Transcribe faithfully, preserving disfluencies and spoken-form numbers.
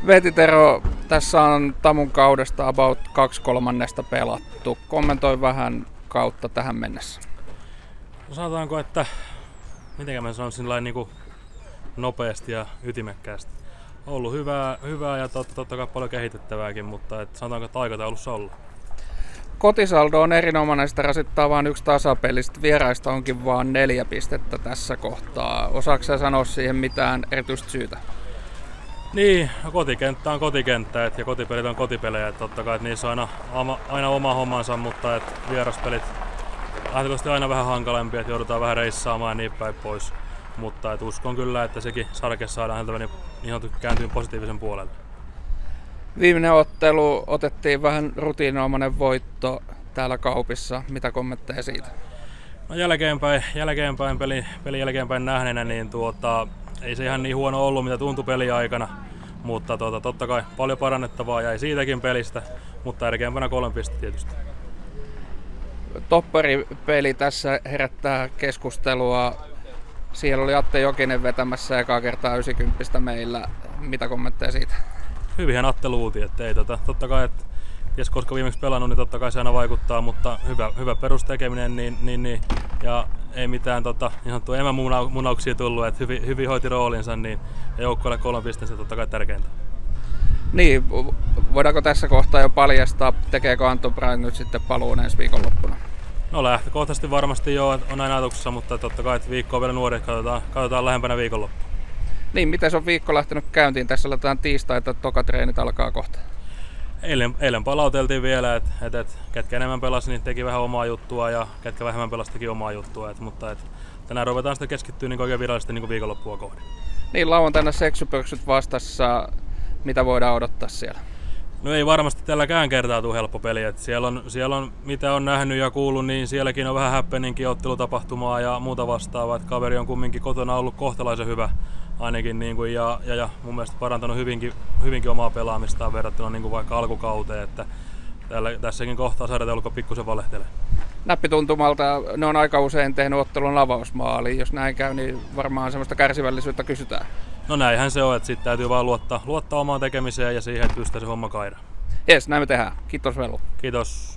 Veeti Tero, tässä on Tamun kaudesta about kaksi kolmannesta pelattu. Kommentoi vähän kautta tähän mennessä. No sanotaanko, että mitenkä mä sanon sillain niin kuin nopeasti ja ytimekkäästi. On ollut hyvää, hyvää ja totta, totta kai paljon kehitettävääkin, mutta et sanotaanko, että aikataulussa ollaan. Kotisaldo on erinomainen, sitä rasittaa vain yksi tasapeli, sitten vieraista onkin vain neljä pistettä tässä kohtaa. Osaatko sä sanoa siihen mitään erityistä syytä? Niin, no kotikenttä on kotikenttä et, ja kotipelit on kotipelejä. Et totta kai, että niissä on aina, aina oma hommansa, mutta et vieraspelit lähtökohtaisesti aina vähän hankalempia, että joudutaan vähän reissaamaan ja niin päin pois. Mutta et uskon kyllä, että sekin sarke saadaan häntä niin ihan kääntyyn positiivisen puolelle. Viimeinen ottelu otettiin vähän rutiinomainen voitto täällä Kaupissa. Mitä kommentteja siitä? No jälkeenpäin, jälkeenpäin peli, pelin jälkeenpäin nähneenä, niin tuota, ei se ihan niin huono ollut, mitä tuntui peliaikana. Mutta tuota, totta kai paljon parannettavaa jäi siitäkin pelistä, mutta tärkeämpänä kolme pistettä tietysti. Topparipeli tässä herättää keskustelua. Siellä oli Atte Jokinen vetämässä ekaa kertaa yhdeksänkymmentä meillä. Mitä kommentteja siitä? Hyvinhän Atte luuti, että ei tota, totta kai, että ties koska viimeksi pelannut, niin totta kai se aina vaikuttaa, mutta hyvä, hyvä perustekeminen, niin, niin, niin, ja ei mitään tota, niin sanottua emämunauksia tullut, että hyvin, hyvin hoiti roolinsa, niin ja joukkueelle kolme pistettä totta kai tärkeintä. Niin, voidaanko tässä kohtaa jo paljastaa, tekeekö Antto Brand nyt sitten paluun ensi viikonloppuna? No lähtökohtaisesti varmasti jo on näin ajatuksessa, mutta totta kai, että viikko on vielä nuori, katsotaan, katsotaan lähempänä viikonloppuna. Niin, miten se on viikko lähtenyt käyntiin? Tässä aletaan tiistaita, tokatreenit alkaa kohta. Eilen, eilen palauteltiin vielä, että et, et, ketkä enemmän pelasi, niin teki vähän omaa juttua ja ketkä vähemmän pelasi, teki omaa juttua. Et, mutta et, tänään ruvetaan sitten keskittyä niin oikein virallisesti niin viikonloppua kohden. Niin, lauantaina seksypöksyt vastassa. Mitä voidaan odottaa siellä? No ei varmasti tälläkään kertaa tule helppo peli. Et siellä, on, siellä on, mitä on nähnyt ja kuullut, niin sielläkin on vähän happeninkin ottelutapahtumaa ja muuta vastaavaa. Et kaveri on kumminkin kotona ollut kohtalaisen hyvä ainakin niin kuin, ja, ja, ja mun mielestä parantanut hyvinkin, hyvinkin omaa pelaamistaan verrattuna niin kuin vaikka alkukauteen. Että täällä, tässäkin kohtaa sarjataulukko pikkusen valehtelee. Näppituntumalta ne on aika usein tehnyt ottelun avausmaaliin. Jos näin käy, niin varmaan semmoista kärsivällisyyttä kysytään. No näinhän se on, että sitten täytyy vaan luottaa, luottaa omaan tekemiseen ja siihen, että pystyy se homma kairaan. Jes, näin me tehdään. Kiitos Velu. Kiitos.